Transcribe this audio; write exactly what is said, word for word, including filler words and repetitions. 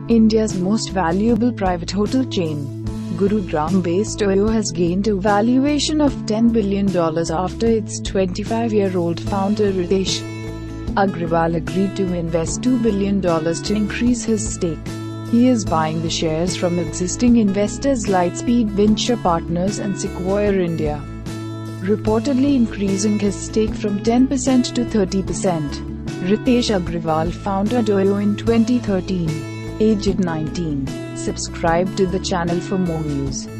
India's most valuable private hotel chain, Gurugram-based O Y O has gained a valuation of ten billion dollars after its twenty-five-year-old founder Ritesh Agarwal agreed to invest two billion dollars to increase his stake. He is buying the shares from existing investors Lightspeed Venture Partners and Sequoia India, reportedly increasing his stake from ten percent to thirty percent. Ritesh Agarwal founded O Y O in twenty thirteen. Aged nineteen. Subscribe to the channel for more news.